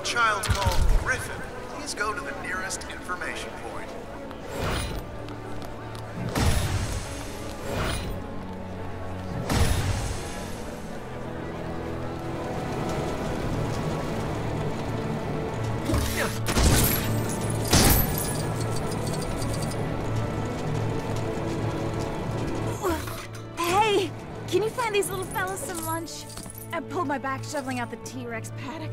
child called Griffin. Please go to the nearest information point. Hey, can you find these little fellas some lunch? I pulled my back shoveling out the T-Rex paddock.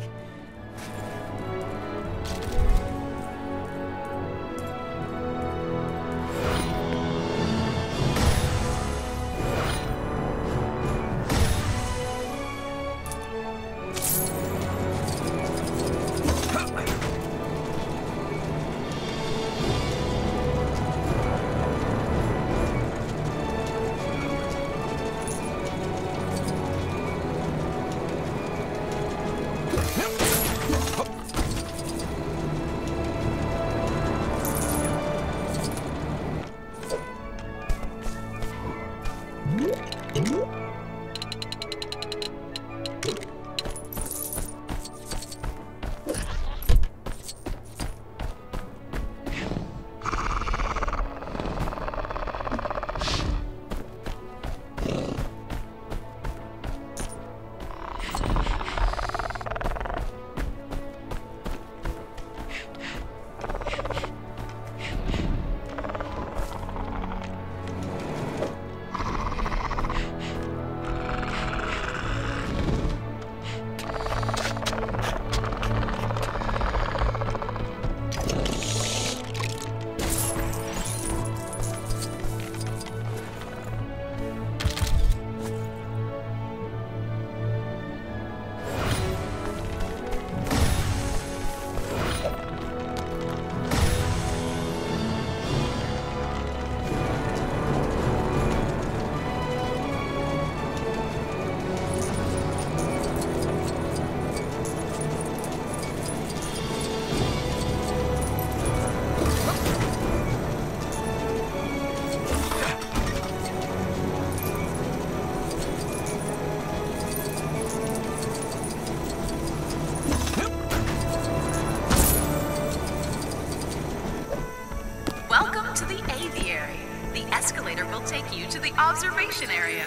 Welcome to the aviary. The escalator will take you to the observation area.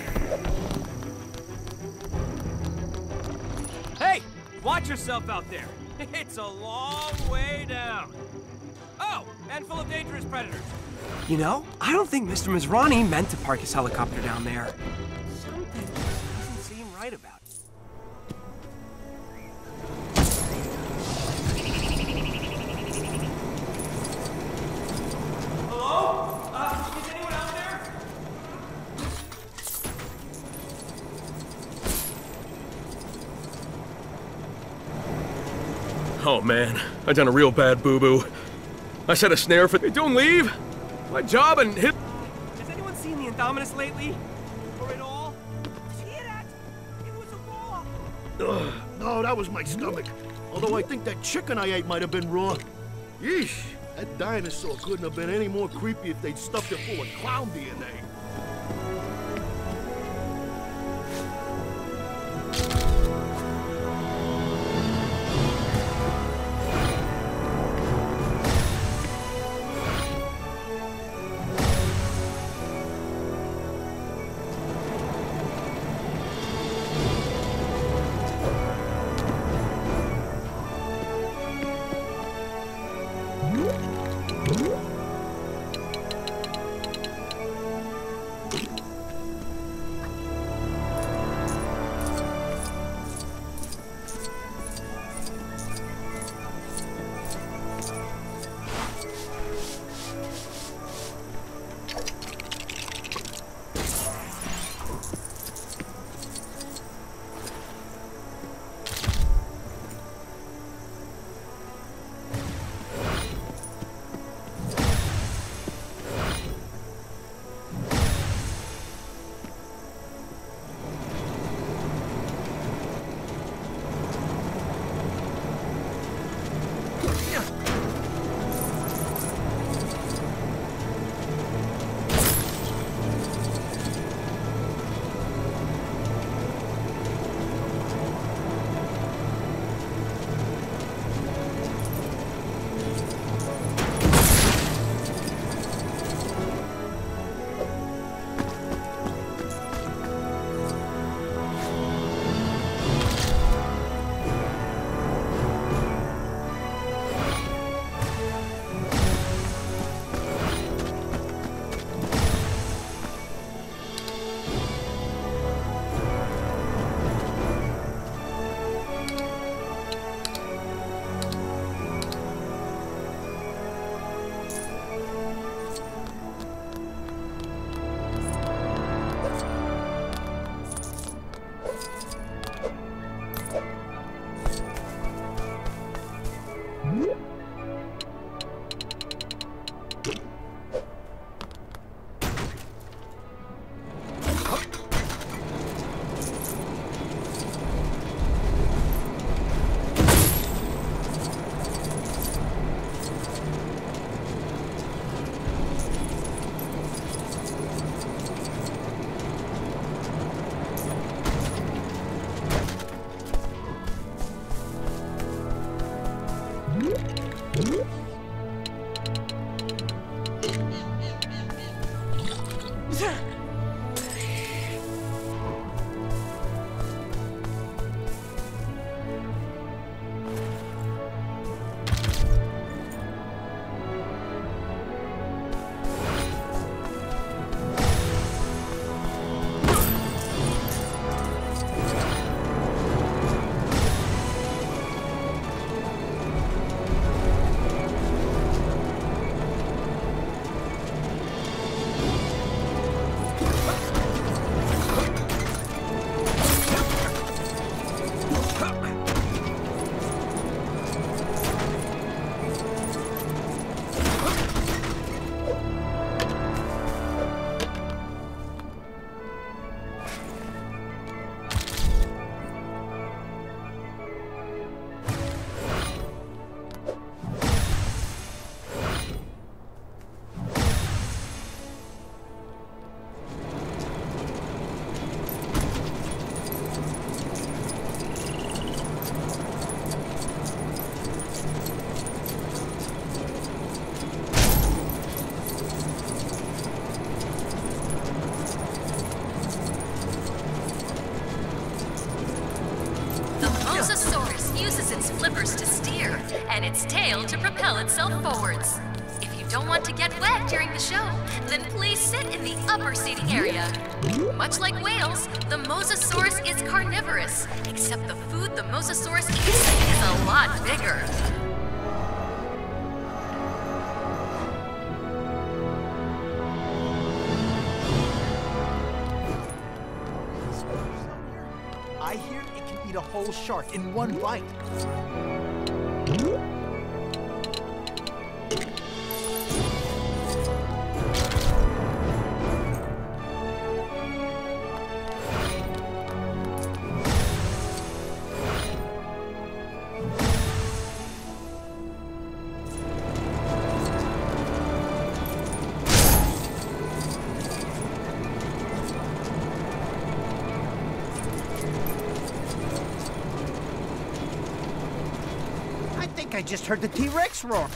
Hey, watch yourself out there. It's a long way down. Oh, and full of dangerous predators. You know, I don't think Mr. Masrani meant to park his helicopter down there. Something just doesn't seem right about it. Hello? Is anyone out there? Oh man, I done a real bad boo-boo. I set a snare for— Don't leave! My job and hit— Has anyone seen the Indominus lately? Or at all? See that? It was a raw. Ugh, no, that was my stomach. Although I think that chicken I ate might have been raw. Yeesh, that dinosaur couldn't have been any more creepy if they'd stuffed it full of clown DNA. and its tail to propel itself forwards. If you don't want to get wet during the show, then please sit in the upper seating area. Much like whales, the mosasaurus is carnivorous, except the food the mosasaurus eats is a lot bigger. I hear it can eat a whole shark in one bite. I just heard the T-Rex roar.